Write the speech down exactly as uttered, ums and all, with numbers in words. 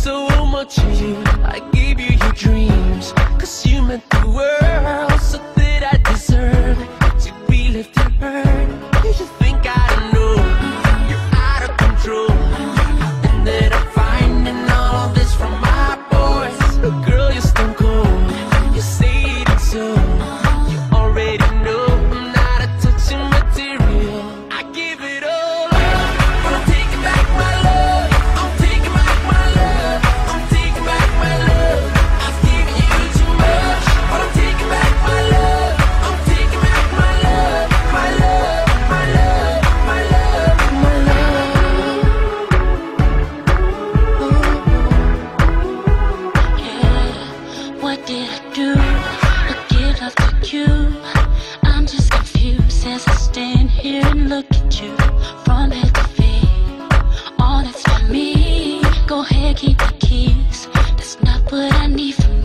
so much of you. I gave you your dreams, cause you meant the world. So did I deserve it to be left to burn? Did you think I don't know you're out of control? Ended up finding all of this from my boys. Girl, you're stone cold, you say it ain't so. You already know I'm not a touching material. I give it all up, but I'm taking back my love. I'm taking back my love. I'm taking back my love. I've given you too much, but I'm taking back my love. I'm taking back my love, my love, my love, my love, my love. Yeah, what did I do? I give love to you. I'm just confused as I stand here and look at you from head to feet. All that's for me. Go ahead, keep the keys. That's not what I need from